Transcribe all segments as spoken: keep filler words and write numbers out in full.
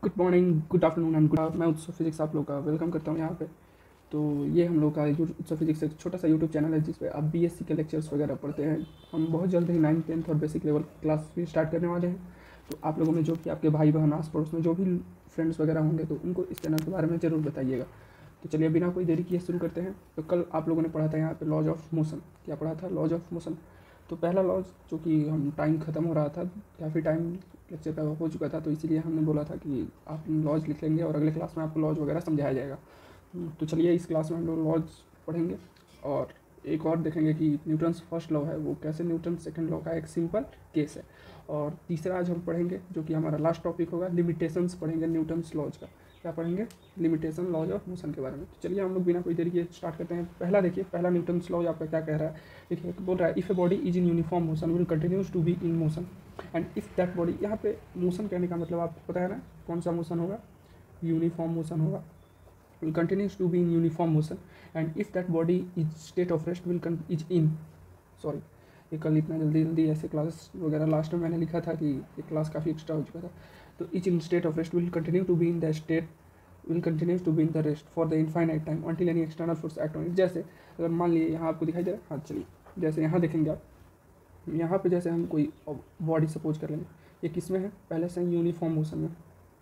Good morning, good afternoon and good. मैं Utsav physics आप लोग का वेलकम करता हूँ यहाँ पे। तो ये हम लोग का उत्सव फिजिक्स एक छोटा सा यूट्यूब चैनल है जिस पे आप बीएससी के लेक्चर्स वगैरह पढ़ते हैं। हम बहुत जल्द ही नाइन्थ टेंथ और बेसिक लेवल क्लास भी स्टार्ट करने वाले हैं। तो आप लोगों में जो कि आपके भाई बहन आस पड़ोस में जो भी फ्रेंड्स वगैरह होंगे तो उनको इस चैनल के बारे में ज़रूर बताइएगा। तो चलिए बिना कोई देरी किए शुरू करते हैं। तो कल आप लोगों ने पढ़ा था यहाँ पे लॉज ऑफ मोशन। क्या पढ़ा था? Laws of motion. तो पहला लॉज जो कि हम टाइम ख़त्म हो रहा था, काफ़ी टाइम लेक्चर का हो चुका था, तो इसीलिए हमने बोला था कि आप लॉज लिख लेंगे और अगले क्लास में आपको लॉज वगैरह समझाया जाएगा। तो चलिए इस क्लास में हम लोग लॉज पढ़ेंगे और एक और देखेंगे कि न्यूटन्स फर्स्ट लॉ है वो कैसे न्यूटन सेकंड लॉ का एक सिंपल केस है। और तीसरा आज हम पढ़ेंगे जो कि हमारा लास्ट टॉपिक होगा, लिमिटेशंस पढ़ेंगे न्यूटन्स लॉज का। क्या पढ़ेंगे? लिमिटेशन लॉज ऑफ मोशन के बारे में। तो चलिए हम लोग बिना कोई देरी के स्टार्ट करते हैं। पहला देखिए, पहला न्यूटन्स लॉ आपका क्या कह रहा है। देखिए बोल रहा है if a body is in uniform motion will continues to be in motion and if that body, यहाँ पे मोशन कहने का मतलब आपको पता है ना कौन सा मोशन होगा? यूनिफॉर्म मोशन होगा। Will continues to be in uniform motion and if that body is state of rest will is in sorry ये कल इतना जल्दी जल्दी ऐसे क्लास वगैरह लास्ट में मैंने लिखा था कि ये क्लास काफ़ी एक्स्ट्रा हो चुका था। तो each in state of rest will continue to be in the state will continue to be in the rest for the infinite time until any external force act on it। जैसे अगर मान लिए यहाँ आपको दिखाई दे रहा है, हाँ चलिए जैसे यहाँ देखेंगे आप, यहाँ पे जैसे हम कोई बॉडी सपोज कर लेंगे, ये किस में है? पहले से यूनिफॉर्म मोशन में,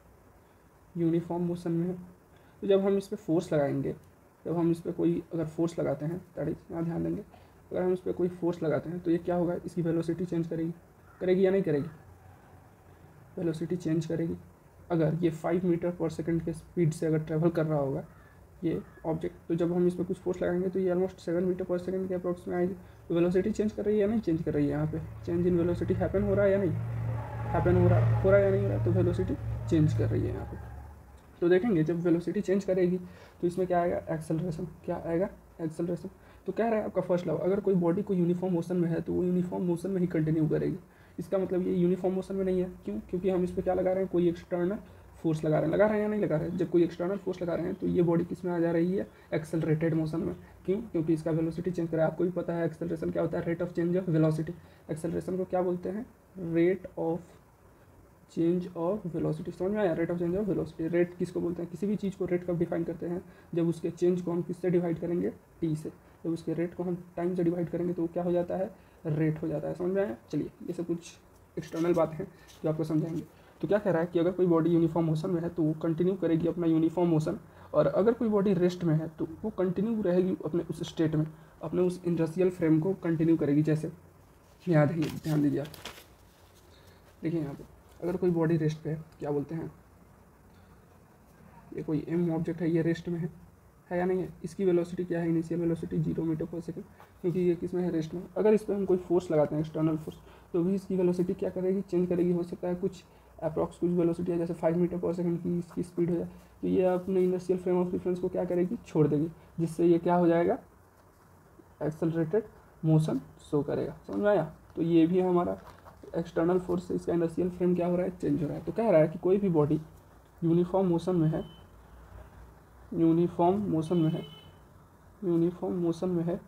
यूनिफॉर्म मोशन में है। तो जब हम इस पर फोर्स लगाएंगे, जब हम इस पर कोई अगर फोर्स लगाते हैं, दैट इज यहाँ ध्यान देंगे, अगर हम इस पर कोई फोर्स लगाते हैं तो ये क्या होगा? इसकी वेलोसिटी चेंज करेगी, करेगी या नहीं करेगी? वेलोसिटी चेंज करेगी। अगर ये फाइव मीटर पर सेकंड के स्पीड से अगर ट्रैवल कर रहा होगा ये ऑब्जेक्ट, तो जब हम इस पर कुछ फोर्स लगाएंगे तो ये almost seven metre per second के अप्रॉक्स में आएगी। तो वेलोसिटी चेंज कर रही है या नहीं चेंज कर रही है? यहाँ पे चेंज इन वेलोसिटी हैपन हो रहा है या नहीं हैपन हो रहा हो रहा है या नहीं हो रहा है? तो वेलोसिटी चेंज कर रही है यहाँ पे। तो देखेंगे जब वेलोसिटी चेंज करेगी तो इसमें क्या आएगा? एक्सेलरेशन। क्या आएगा? एक्सेलरेशन। तो कह रहा है आपका फर्स्ट लॉ, अगर कोई बॉडी को यूनिफॉर्म मोशन में है तो वो यूनिफॉर्म मोशन में ही कंटिन्यू करेगी। इसका मतलब ये यूनिफॉर्म मोशन में नहीं है। क्यों? क्योंकि हम इस पर क्या लगा रहे हैं? कोई एक्सटर्नल फोर्स लगा रहे हैं लगा रहे हैं या नहीं लगा रहे हैं? जब कोई एक्सटर्नल फोर्स लगा रहे हैं तो ये बॉडी किस में आ जा रही है? एक्सेलरेटेड मोशन में। क्यों? क्योंकि इसका वेलोसिटी चेंज करा है। आपको भी पता है एक्सेलरेशन क्या होता है? Rate of change of velocity. Acceleration को क्या बोलते हैं? Rate of change of velocity. समझ में आया? Rate of change of velocity. Rate किसको बोलते हैं? किसी भी चीज़ को रेट कब डिफाइन करते हैं? जब उसके चेंज को हम किससे डिवाइड करेंगे? टी से। जब उसके रेट को हम टाइम से डिवाइड करेंगे तो वो क्या हो जाता है? रेट हो जाता है। समझ में आया? चलिए ये सब कुछ एक्सटर्नल बातें हैं जो आपको समझाएंगे। तो क्या कह रहा है कि अगर कोई बॉडी यूनिफॉर्म मोशन में है तो वो कंटिन्यू करेगी अपना यूनिफॉर्म मोशन, और अगर कोई बॉडी रेस्ट में है तो वो कंटिन्यू रहेगी अपने उस स्टेट में, अपने उस इनर्शियल फ्रेम को कंटिन्यू करेगी। जैसे यहाँ देखिए, ध्यान दीजिए आप, देखिए यहाँ पे अगर कोई बॉडी रेस्ट पे है, क्या बोलते हैं, ये कोई एम ऑब्जेक्ट है, ये रेस्ट में है है या नहीं है? इसकी वेलोसिटी क्या है? Initial velocity zero metre per second, क्योंकि ये किस में है? रेस्ट में। अगर इस पर हम कोई फोर्स लगाते हैं एक्सटर्नल फोर्स तो भी इसकी वेलोसिटी क्या करेगी? चेंज करेगी। हो सकता है कुछ अप्रॉक्स कुछ वेलोसिटी है, जैसे फाइव मीटर पर सेकंड की इसकी स्पीड हो जाए तो ये अपने इनर्शियल फ्रेम ऑफ रेफरेंस को क्या करेगी? छोड़ देगी, जिससे ये क्या हो जाएगा? एक्सेलरेटेड मोशन शो करेगा। समझ में आया? तो ये भी हमारा एक्सटर्नल फोर्स से इसका इनर्शियल फ्रेम क्या हो रहा है? चेंज हो रहा है। तो कह रहा है कि कोई भी बॉडी यूनिफॉर्म मोशन में है, यूनिफॉर्म मोशन में है, यूनिफॉर्म मोशन में है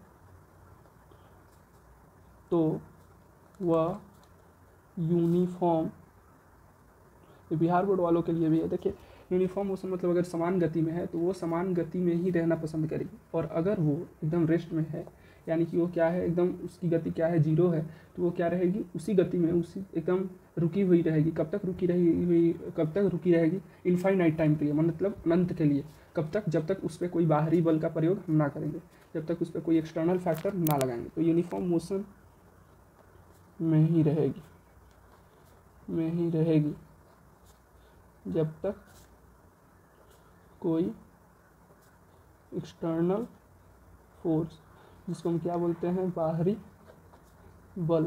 तो वह यूनिफॉर्म, बिहार बोर्ड वालों के लिए भी है। देखिए यूनिफॉर्म मोशन मतलब अगर समान गति में है तो वो समान गति में ही रहना पसंद करेगी, और अगर वो एकदम रेस्ट में है, यानी कि वो क्या है, एकदम उसकी गति क्या है? जीरो है, तो वो क्या रहेगी? उसी गति में, उसी एकदम रुकी हुई रहेगी। कब तक रुकी रही हुई कब तक रुकी रहेगी? इनफाइनाइट टाइम के लिए, मतलब अनंत के लिए। कब तक? जब तक उस पर कोई बाहरी बल का प्रयोग हम ना करेंगे, जब तक उस पर कोई एक्सटर्नल फैक्टर ना लगाएंगे। तो यूनिफॉर्म मोशन में ही रहेगी, में ही रहेगी जब तक कोई एक्सटर्नल फोर्स, जिसको हम क्या बोलते हैं? बाहरी बल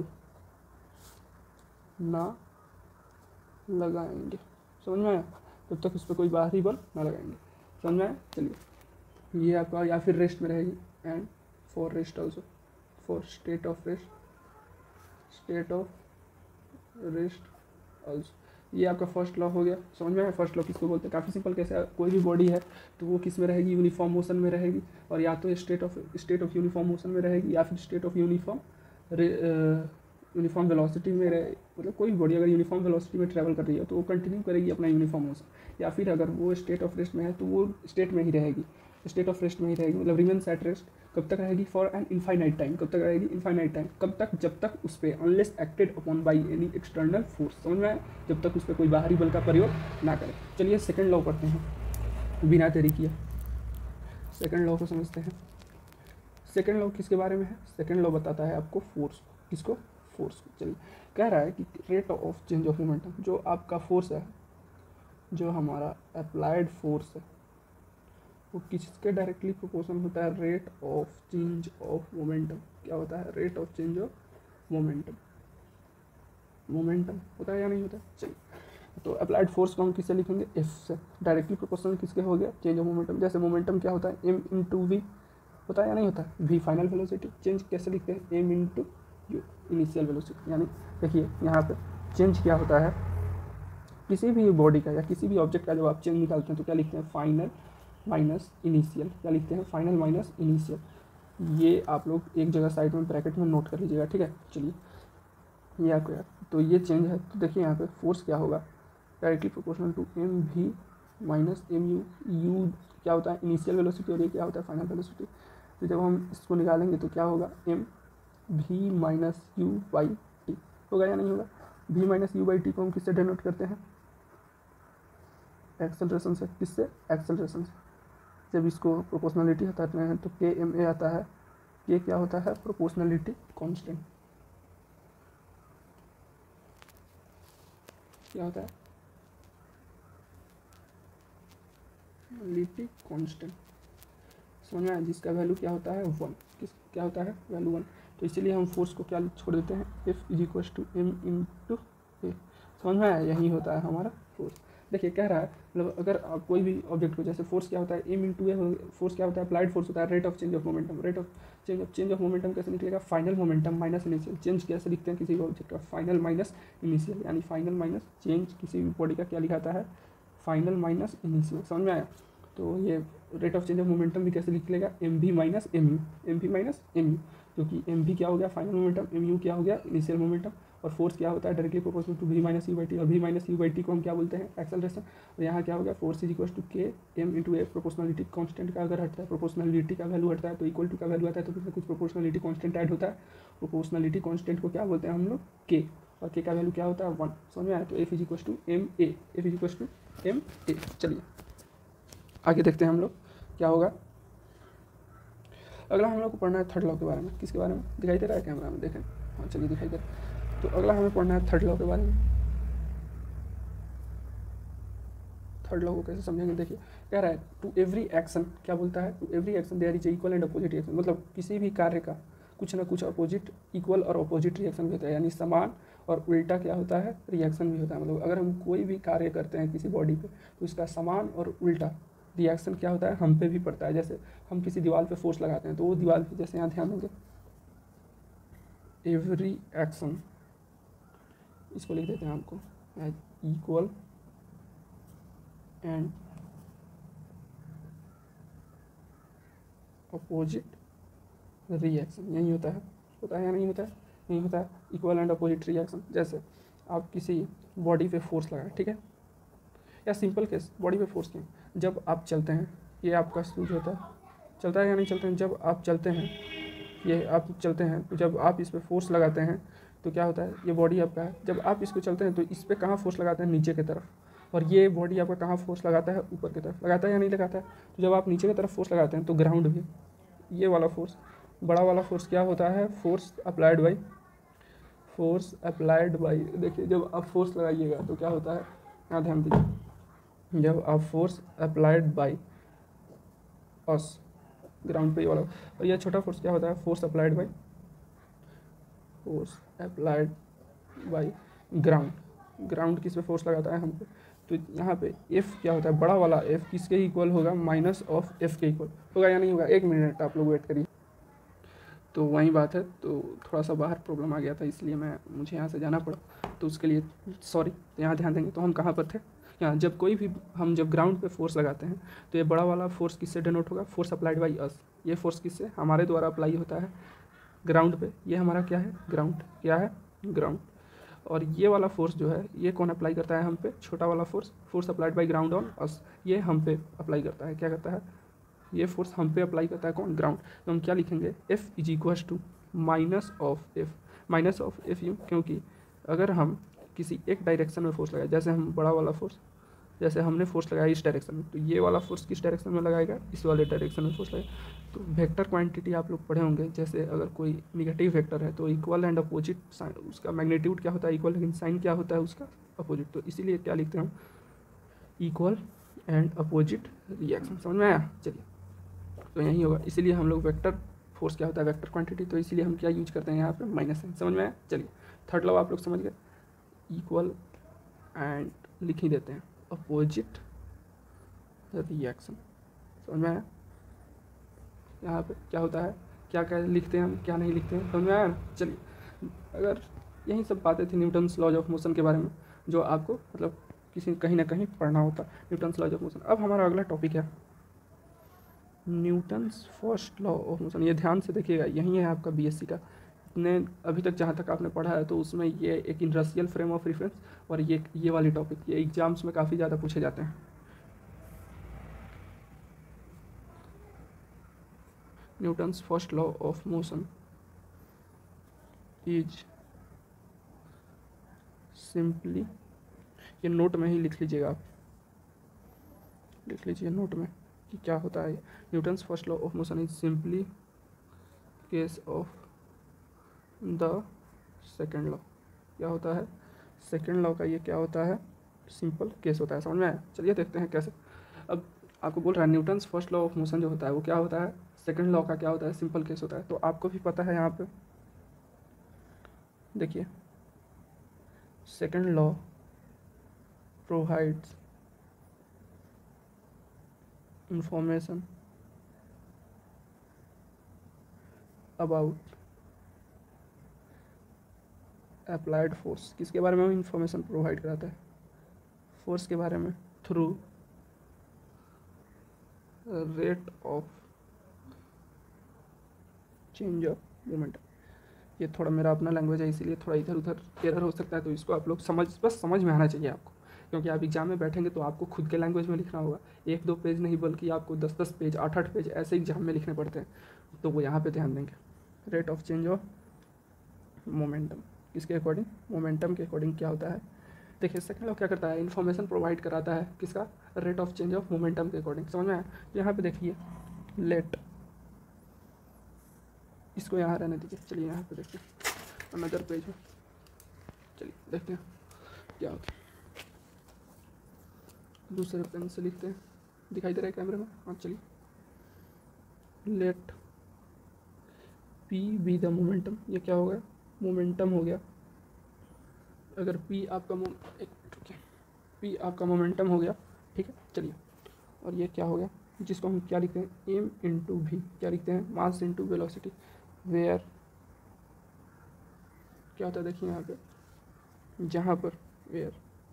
ना लगाएंगे। समझ में आया? तब तक उस पर कोई बाहरी बल ना लगाएंगे। समझ में आया? चलिए ये आपका, या फिर रेस्ट में रहेगी, and for rest also, for state of rest, state of rest also. ये आपका फर्स्ट लॉ हो गया। समझ में आया? फर्स्ट लॉ किसको बोलते हैं? काफ़ी सिंपल। कैसे? कोई भी बॉडी है तो वो किस में रहेगी? यूनिफॉर्म मोशन में रहेगी, और या तो state of state of uniform motion में रहेगी या फिर state of uniform uniform velocity में रहे, मतलब कोई भी बॉडी अगर यूनिफॉर्म वेलोसिटी में ट्रैवल कर रही है तो वो कंटिन्यू करेगी अपना यूनिफॉर्म मोशन, या फिर अगर वो स्टेट ऑफ रेस्ट में है तो वो स्टेट में ही रहेगी, स्टेट ऑफ रेस्ट में ही रहेगी, मतलब रिमेन्स एट रेस्ट कब तक रहेगी, फॉर एन इनफाइनाइट टाइम, कब तक रहेगी, इनफाइनाइट टाइम, कब तक, जब तक उस पर unless acted upon by any external force, समझ में आया, जब तक उस पर कोई बाहरी बल का प्रयोग ना करे। चलिए सेकंड लॉ पढ़ते हैं बिना देरी किए, सेकंड लॉ को समझते हैं। सेकंड लॉ किसके बारे में है, सेकंड लॉ बताता है आपको फोर्स, किसको, फोर्स को। चलिए कह रहा है कि rate of change of momentum, जो आपका फोर्स है, जो हमारा अप्लाइड फोर्स है, वो किसके डायरेक्टली प्रोपोर्शनल होता है, rate of change of momentum. क्या होता है, rate of change of momentum, momentum होता है या नहीं होता है। चलिए तो अप्लाइड फोर्स को हम किससे लिखेंगे, एफ से, डायरेक्टली प्रोपोर्शनल किसके हो गया, चेंज ऑफ मोमेंटम। जैसे मोमेंटम क्या होता है, एम इन टू वी होता है या नहीं होता है, वी फाइनल वेलोसिटी, चेंज कैसे लिखते हैं, M into U initial velocity. यानी देखिए यहाँ पे चेंज क्या होता है, किसी भी बॉडी का या किसी भी ऑब्जेक्ट का जब आप चेंज निकालते हैं तो क्या लिखते हैं, फाइनल माइनस इनिशियल, क्या लिखते हैं, फाइनल माइनस इनिशियल। ये आप लोग एक जगह साइड में ब्रैकेट में नोट कर लीजिएगा, ठीक है। चलिए ये आपको यार, तो ये चेंज है, तो देखिए यहाँ पे फोर्स क्या होगा, directly proportional to M V minus M U, U क्या होता है इनिशियल वेलोसिटी और ये क्या होता है फाइनल वेलोसिटी। तो जब हम इसको निकालेंगे तो क्या होगा, M V minus U by T होगा या नहीं होगा। V minus U by T को हम किससे डिनोट करते हैं, एक्सेलरेशन से, किससे, एक्सेलरेशन से। जब इसको प्रोपोर्शनलिटी हटाते हैं तो के एम ए आता है, ये क्या होता है, प्रोपोर्शनलिटी कांस्टेंट, क्या होता है, लिटी कांस्टेंट, समझ में आया, जिसका वैल्यू क्या होता है वन, किस क्या होता है वैल्यू वन। तो इसीलिए हम फोर्स को क्या छोड़ देते हैं, F is equal to M into A, समझ में आया, यही होता है हमारा फोर्स। देखिए कह रहा है मतलब अगर आप कोई भी ऑब्जेक्ट को, जैसे फोर्स क्या होता है, M into A, force क्या होता है, अप्लाइड फोर्स होता है, rate of change of momentum, rate of change of change of momentum कैसे निकलेगा, final momentum minus initial, change कैसे लिखते हैं किसी भी ऑब्जेक्ट का, फाइनल माइनस इनिशियल, यानी फाइनल माइनस चेंज किसी भी बॉडी का क्या लिखाता है, फाइनल माइनस इनिशियल, समझ में आया। तो ये rate of change of momentum भी कैसे निकलेगा, M V minus M U, M V minus M U, क्योंकि एम वी क्या हो गया फाइनल मोमेंटम, एम यू क्या हो गया इनिशियल मोमेंटम, और फोर्स क्या होता है directly proportional to V minus U by T, और V minus U by T को हम क्या बोलते हैं, एक्सेलरेशन। और यहाँ क्या हो गया, force is equal to K M into A, proportionality constant का अगर हटता है, प्रोपोर्शनलिटी का वैल्यू हटता है तो इक्वल टू का वैल्यू आता है, तो फिर कुछ प्रोपोर्शनलिटी कांस्टेंट ऐड होता है, प्रोपोर्शनलिटी कांस्टेंट को क्या बोलते हैं हम लोग, के, और के का वैल्यू क्या होता है वन, समझ में आया। तो F is equal to M A, F is equal to M A. चलिए आगे देखते हैं हम लोग क्या होगा। अगला हम लोग को पढ़ना है थर्ड लॉ के बारे में, किसके बारे में, दिखाई दे रहा है कैमरा में, देखें, हाँ चलिए दिखाई दे रहा है। तो अगला हमें पढ़ना है थर्ड लॉ के बारे में। थर्ड लॉ को कैसे समझेंगे, देखिए कह रहा है टू एवरी एक्शन, क्या बोलता है, to every action there is equal and opposite reaction, मतलब किसी भी कार्य का कुछ ना कुछ अपोजिट, इक्वल और अपोजिट रिएक्शन भी होता है, यानी समान और उल्टा क्या होता है, रिएक्शन भी होता है। मतलब अगर हम कोई भी कार्य करते हैं किसी बॉडी पे तो इसका समान और उल्टा रिएक्शन क्या होता है, हम पे भी पड़ता है। जैसे हम किसी दीवार पे फोर्स लगाते हैं तो वो दीवार पे, जैसे यहाँ ध्यान देंगे, एवरी एक्शन, इसको लिख देते हैं आपको as equal and opposite reaction, यही होता है, होता है या नहीं होता है, यही होता है इक्वल एंड अपोजिट रिएक्शन। जैसे आप किसी बॉडी पे फोर्स लगाएं, ठीक है, या सिंपल केस बॉडी पे फोर्स क्यों, जब आप चलते हैं, ये आपका शूज होता है, चलता है या नहीं चलते हैं, जब आप चलते हैं, ये आप चलते हैं तो जब आप इस पर फोर्स लगाते हैं तो क्या होता है, ये बॉडी आपका है, जब आप इसको चलते हैं तो इस पर कहाँ फोर्स लगाते हैं, नीचे की तरफ, और ये बॉडी आपका कहाँ फोर्स लगाता है, ऊपर की तरफ, लगाता है या नहीं लगाता है। तो जब आप नीचे की तरफ फोर्स लगाते हैं तो ग्राउंड भी, ये वाला फोर्स, बड़ा वाला फोर्स क्या होता है, force applied by, force applied by, देखिए जब आप फोर्स लगाइएगा तो क्या होता है, यहाँ ध्यान दीजिए, जब आप force applied by us, ground पे ये वाला, और यह छोटा फोर्स क्या होता है, force applied by, force applied by ground, ground किस पे फोर्स लगाता है हम पे, तो यहाँ पे एफ क्या होता है, बड़ा वाला एफ किसके इक्वल होगा, माइनस ऑफ एफ के इक्वल होगा या नहीं होगा। एक मिनट आप लोग वेट करिए। तो वही बात है, तो थोड़ा सा बाहर प्रॉब्लम आ गया था इसलिए मैं मुझे यहाँ से जाना पड़ा, तो उसके लिए सॉरी। तो यहाँ ध्यान देंगे, तो हम कहाँ पर थे, यहाँ जब कोई भी हम जब ग्राउंड पे फोर्स लगाते हैं तो ये बड़ा वाला फोर्स किससे डिनोट होगा, फोर्स अप्लाइड बाई अस, ये फोर्स किससे, हमारे द्वारा अप्लाई होता है ग्राउंड पे, ये हमारा क्या है, ग्राउंड क्या है, ग्राउंड। और ये वाला फोर्स जो है ये कौन अप्लाई करता है हम पे, छोटा वाला force, force applied by ground on us, ये हम पे अप्लाई करता है, क्या करता है, ये फोर्स हम पे अप्लाई करता है कौन, ग्राउंड। तो हम क्या लिखेंगे, F is equals to minus of F, minus of F U, क्योंकि अगर हम किसी एक डायरेक्शन में फोर्स लगाए, जैसे हम बड़ा वाला फोर्स, जैसे हमने फोर्स लगाया इस डायरेक्शन में, तो ये वाला फोर्स किस डायरेक्शन में लगाएगा, इस वाले डायरेक्शन में फोर्स लगाएगा। तो वेक्टर क्वांटिटी आप लोग पढ़े होंगे, जैसे अगर कोई निगेटिव वेक्टर है तो इक्वल एंड अपोजिट साइन, उसका मैग्नीट्यूड क्या होता है इक्वल, लेकिन साइन क्या होता है उसका अपोजिट। तो इसीलिए क्या लिखते हैं हम, इक्वल एंड अपोजिट रिएक्शन। समझ में आया, चलिए तो यही होगा, इसीलिए हम लोग वेक्टर फोर्स क्या होता है, वेक्टर क्वांटिटी, तो इसीलिए हम क्या यूज करते हैं यहाँ पे, माइनस साइन। समझ में आया, चलिए थर्ड लॉ आप लोग समझ गए, इक्वल एंड लिख ही देते हैं अपोजिट रिएक्शन। समझ में आया, यहाँ पे क्या होता है, क्या क्या लिखते हैं हम, क्या नहीं लिखते हैं, समझ में आया ना। चलिए, अगर यही सब बातें थी न्यूटन्स लॉज ऑफ मोशन के बारे में, जो आपको मतलब किसी कहीं ना कहीं पढ़ना होता, न्यूटन्स लॉज ऑफ मोशन। अब हमारा अगला टॉपिक है Newton's first law of motion. ये ध्यान से देखिएगा, यही है आपका बीएससी का, इतने अभी तक जहाँ तक आपने पढ़ा है तो उसमें ये एक इंडस्ट्रियल फ्रेम ऑफ रेफरेंस और ये ये वाली टॉपिक, ये एग्जाम्स में काफ़ी ज़्यादा पूछे जाते हैं। Newton's first law of motion is simply, ये नोट में ही लिख लीजिएगा आप, लिख लीजिए नोट में कि क्या होता है। Newton's first law of motion is simply case of the second law. क्या होता है, सेकेंड लॉ का ये क्या होता है, सिंपल केस होता है। समझ में आया, चलिए देखते हैं कैसे। अब आपको बोल रहा है Newton's first law of motion जो होता है वो क्या होता है, सेकेंड लॉ का क्या होता है, सिंपल केस होता है। तो आपको भी पता है, यहाँ पे देखिए, second law provides information about applied force. किसके बारे में इंफॉर्मेशन प्रोवाइड कराता है, फोर्स के बारे में, through rate of change of momentum. ये थोड़ा मेरा अपना लैंग्वेज है इसीलिए थोड़ा इधर उधर एरर हो सकता है, तो इसको आप लोग समझ, बस समझ में आना चाहिए आपको, क्योंकि आप एग्जाम में बैठेंगे तो आपको खुद के लैंग्वेज में लिखना होगा, एक दो पेज नहीं बल्कि आपको दस दस पेज, आठ आठ पेज ऐसे एग्जाम में लिखने पड़ते हैं, तो वो यहाँ पे ध्यान देंगे। Rate of change of momentum, किसके अकॉर्डिंग, मोमेंटम के अकॉर्डिंग क्या होता है। देखिए सेकंड लॉ क्या करता है, इन्फॉर्मेशन प्रोवाइड कराता है, किसका, rate of change of momentum के अकॉर्डिंग। समझ में आया, यहाँ पे देखिए लेट, इसको यहाँ रहने दीजिए, चलिए यहाँ पे देखते हैं अनदर पेज में, चलिए देखते हैं क्या होता है। दूसरे पेन से लिखते हैं, दिखाई दे रहा है कैमरे में, हाँ चलिए। Let P be the momentum, ये क्या हो गया, मोमेंटम हो गया। अगर पी आपका मोम एक रुकिए, पी आपका मोमेंटम हो गया, ठीक है, चलिए। और ये क्या हो गया, जिसको हम क्या लिखते हैं, एम इंटू भी, क्या लिखते हैं, मास इंटू वेलोसिटी, वेयर क्या होता है, देखिए यहाँ पे, जहाँ पर where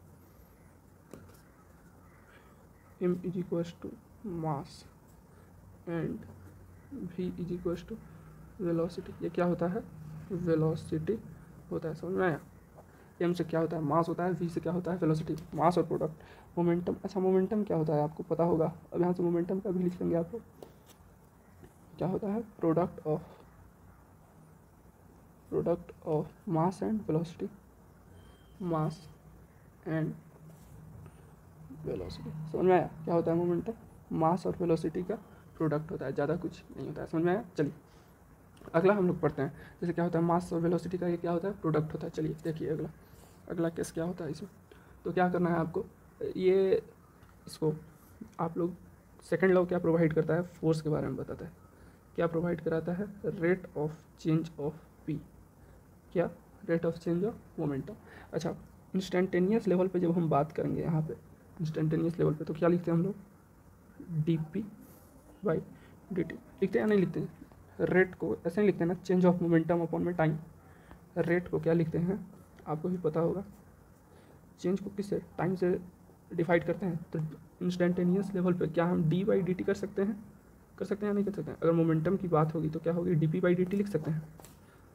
M is equals to mass and V is equals to velocity, ये क्या होता है, वेलोसिटी होता है। समझ में आया, एम से क्या होता है, मास होता है, वी से क्या होता है, वेलोसिटी, मास और प्रोडक्ट। मोमेंटम, अच्छा मोमेंटम क्या होता है आपको पता होगा, अब यहाँ से मोमेंटम का भी लिख लेंगे आप लोग, क्या होता है, product of product of mass and velocity, mass and velocity. समझ में आया, क्या होता है मोमेंटम, मास और वेलोसिटी का प्रोडक्ट होता है, ज़्यादा कुछ नहीं होता है। समझ में आया, चलिए अगला हम लोग पढ़ते हैं, जैसे क्या होता है, मास और वेलोसिटी का ये क्या होता है, प्रोडक्ट होता है। चलिए देखिए अगला अगला केस क्या होता है इसमें। तो क्या करना है आपको, ये इसको आप लोग, सेकेंड लॉ क्या प्रोवाइड करता है, फोर्स के बारे में बताता है, क्या प्रोवाइड कराता है, rate of change of P, क्या, rate of change of momentum. अच्छा इंस्टेंटेनियस लेवल पे जब हम बात करेंगे, यहाँ पे इंस्टेंटेनियस लेवल पे, तो क्या लिखते हैं हम लोग, d p by d t लिखते हैं या नहीं लिखते हैं, रेट को ऐसे नहीं लिखते हैं ना, चेंज ऑफ मोमेंटम अपॉन में टाइम, रेट को क्या लिखते हैं आपको भी पता होगा, चेंज को किससे, टाइम से डिवाइड करते हैं। तो इंस्टेंटेनियस लेवल पे क्या हम डी बाई डी टी कर सकते हैं, कर सकते हैं या नहीं कर सकते हैं। अगर मोमेंटम की बात होगी तो क्या होगी, d p by d t लिख सकते हैं,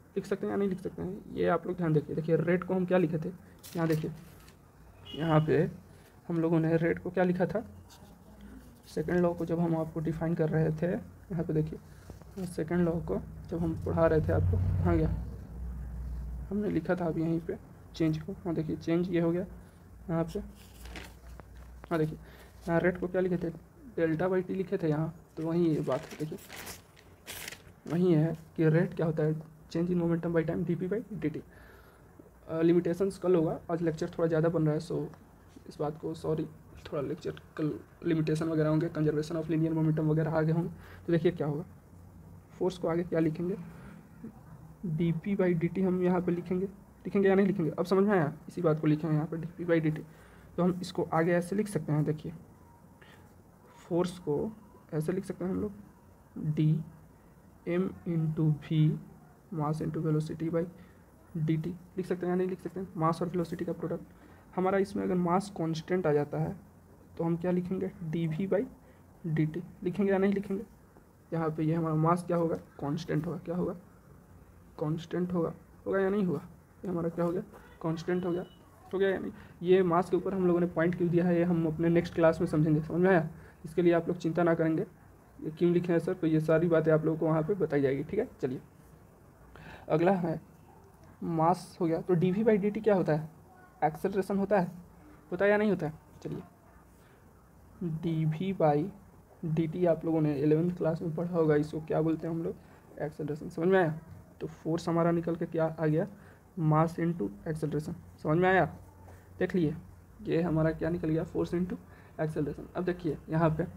लिख सकते हैं या नहीं लिख सकते हैं, ये आप लोग ध्यान देखिए। देखिए रेट को हम क्या लिखे थे, यहाँ देखिए, यहाँ पे हम लोगों ने रेट को क्या लिखा था, सेकंड लॉ को जब हम आपको डिफाइन कर रहे थे, यहाँ पे देखिए सेकंड लॉ को जब हम पढ़ा रहे थे आपको, हाँ गया हमने लिखा था अभी यहीं पे चेंज को, हाँ देखिए चेंज ये हो गया यहाँ पे, हाँ देखिए यहाँ रेट को क्या लिखे थे, डेल्टा बाई टी लिखे थे यहाँ, तो वहीं ये बात है, देखिए वहीं है कि रेट क्या होता है, change in momentum by time d p by d t. Limitations कल होगा, आज लेक्चर थोड़ा ज़्यादा बन रहा है, सो इस बात को सॉरी, थोड़ा लेक्चर कल लिमिटेशन वगैरह होंगे, कंजर्वेशन ऑफ लीनियर मोमेंटम वगैरह आगे होंगे। तो देखिए क्या होगा, फोर्स को आगे क्या लिखेंगे, d p by d t हम यहाँ पे लिखेंगे, लिखेंगे या नहीं लिखेंगे, अब समझ में आया, इसी बात को लिखेंगे यहाँ पे d p by d t. तो हम इसको आगे ऐसे लिख सकते हैं, देखिए फोर्स को ऐसे लिख सकते हैं हम लोग, d m into v mass into velocity by d t लिख सकते हैं या नहीं लिख सकते हैं, मास और वेलोसिटी का प्रोडक्ट। हमारा इसमें अगर मास कांस्टेंट आ जाता है तो हम क्या लिखेंगे, d v by d t लिखेंगे या नहीं लिखेंगे। यहाँ पे ये हमारा मास क्या होगा, कांस्टेंट होगा, क्या होगा, कांस्टेंट होगा, होगा या नहीं होगा, ये हमारा क्या हो गया, कांस्टेंट हो गया, हो गया या नहीं। ये मास के ऊपर हम लोगों ने पॉइंट क्यों दिया है, ये हम अपने नेक्स्ट क्लास में समझेंगे, समझ में आया। इसके लिए आप लोग चिंता ना करेंगे, ये क्यों लिखे हैं सर, तो ये सारी बातें आप लोगों को वहाँ पे बताई जाएगी, ठीक है। चलिए अगला है मास हो गया, तो d v by d t क्या होता है, एक्सेलरेशन होता है, होता है या नहीं होता है। चलिए d v by d t आप लोगों ने एलेवेंथ क्लास में पढ़ा होगा, इसको क्या बोलते हैं हम लोग, एक्सेलरेशन, समझ में आया। तो फोर्स हमारा निकल के क्या आ गया, मास इंटू एक्सेलरेशन, समझ में आया। देख लिए ये हमारा क्या निकल गया, फोर्स इंटू एक्सेलरेशन। अब देखिए यहाँ पे,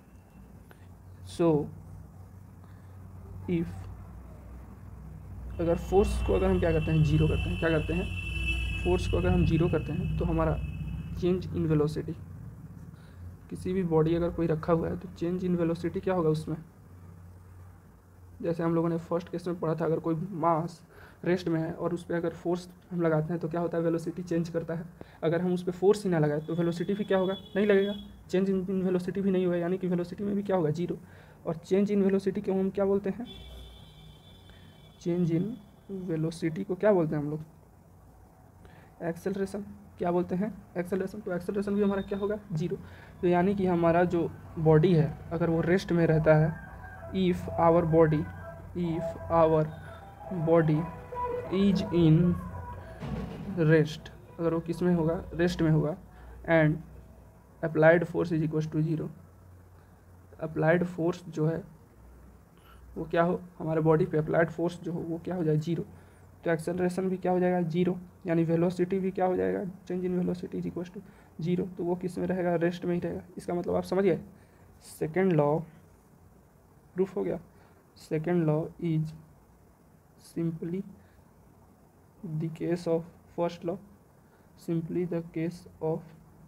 सो इफ अगर फोर्स को अगर हम क्या करते हैं, जीरो करते हैं, क्या करते हैं, फोर्स को अगर हम जीरो करते हैं तो हमारा चेंज इन वेलोसिटी, किसी भी बॉडी अगर कोई रखा हुआ है तो चेंज इन वेलोसिटी क्या होगा उसमें, जैसे हम लोगों ने फर्स्ट केस में पढ़ा था, अगर कोई मास रेस्ट में है और उस पर अगर फोर्स हम लगाते हैं तो क्या होता है, वेलोसिटी चेंज करता है। अगर हम उस पर फोर्स ही ना लगाए तो वेलोसिटी भी क्या होगा, नहीं लगेगा, चेंज इन वेलोसिटी भी नहीं होगा, यानी कि वेलोसिटी में भी क्या होगा, जीरो। और चेंज इन वेलोसिटी को हम क्या बोलते हैं, चेंज इन वेलोसिटी को क्या बोलते हैं हम लोग, एक्सेलरेशन, क्या बोलते हैं, एक्सेलरेशन। तो एक्सेलरेशन भी हमारा क्या होगा, जीरो। तो यानी कि हमारा जो बॉडी है अगर वो रेस्ट में रहता है, if our body if our body is in rest, अगर वो किस में होगा, रेस्ट में होगा, and applied force is equal to zero, applied force जो है वो क्या हो, हमारे बॉडी पे अप्लाइड फोर्स जो हो वो क्या हो जाए, जीरो। तो एक्सेलरेशन भी क्या हो जाएगा, जीरो, यानी वेलोसिटी भी क्या हो जाएगा, change in velocity is equal to zero. तो वो किस में रहेगा, रेस्ट में ही रहेगा। इसका मतलब आप समझ गए, सेकेंड लॉ प्रूफ हो गया। Second law is simply the case of first law, simply the case of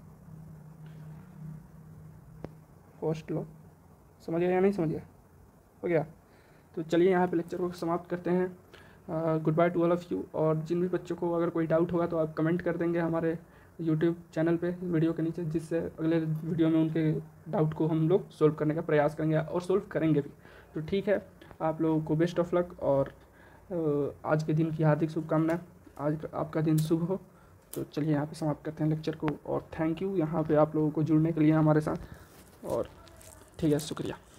first law, समझ गया या नहीं समझ गया, हो गया। तो चलिए यहाँ पे लेक्चर को समाप्त करते हैं। Goodbye to all of you. और जिन भी बच्चों को अगर कोई डाउट होगा तो आप कमेंट कर देंगे हमारे यूट्यूब चैनल पे वीडियो के नीचे, जिससे अगले वीडियो में उनके डाउट को हम लोग सोल्व करने का प्रयास करेंगे और सोल्व करेंगे भी। तो ठीक है, आप लोगों को बेस्ट ऑफ लक और आज के दिन की हार्दिक शुभकामनाएं, आज आपका दिन शुभ हो। तो चलिए यहाँ पे समाप्त करते हैं लेक्चर को, और थैंक यू यहाँ पे आप लोगों को जुड़ने के लिए हमारे साथ, और ठीक है, शुक्रिया।